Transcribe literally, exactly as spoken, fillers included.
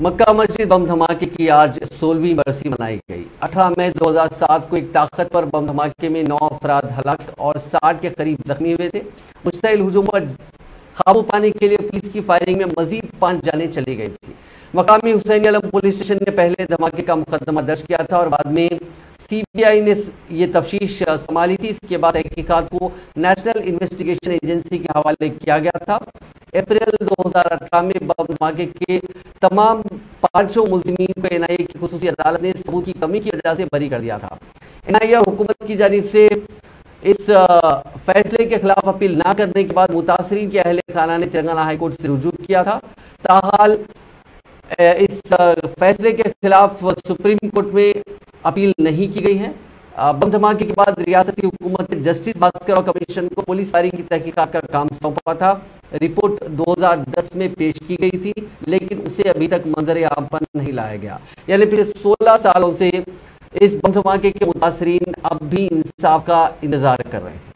मक्का मस्जिद बम धमाके की आज सोलहवीं बरसी मनाई गई। अठारह मई दो हज़ार सात को एक ताकतवर बम धमाके में नौ अफराद हलाक और साठ के करीब जख्मी हुए थे। मुस्तैल हुजूम पर काबू पाने के लिए पुलिस की फायरिंग में मजीद पांच जानें चली गई थी। मकामी हुसैन आलम पुलिस स्टेशन ने पहले धमाके का मुकदमा दर्ज किया था और बाद में सीबीआई ने ये तफ्तीश संभाली थी। इसके बाद तहकीकात को नेशनल इन्वेस्टिगेशन एजेंसी के हवाले किया गया था। अप्रैल दो हज़ार अठारह में बम धमाके के तमाम पांचों मुल्जिमीन को एनआईए की खुसूसी अदालत ने सबूत की कमी की वजह से बरी कर दिया था। एनआईए हुकूमत की जानिब से इस फैसले के खिलाफ अपील ना करने के बाद मुतासरीन के अहले खाना ने तेलंगाना हाई कोर्ट से रुजू किया था। ताहाल इस फैसले के खिलाफ सुप्रीम कोर्ट में अपील नहीं की गई है। बम धमाके के बाद रियासती हुकूमत ने जस्टिस भास्कर और कमीशन को पुलिस फायरिंग की तहकीकात का काम सौंपा था। रिपोर्ट दो हज़ार दस में पेश की गई थी, लेकिन उसे अभी तक मंजर आम पर नहीं लाया गया। यानी पिछले सोलह सालों से इस बम धमाके के मुतासरीन अब भी इंसाफ का इंतजार कर रहे हैं।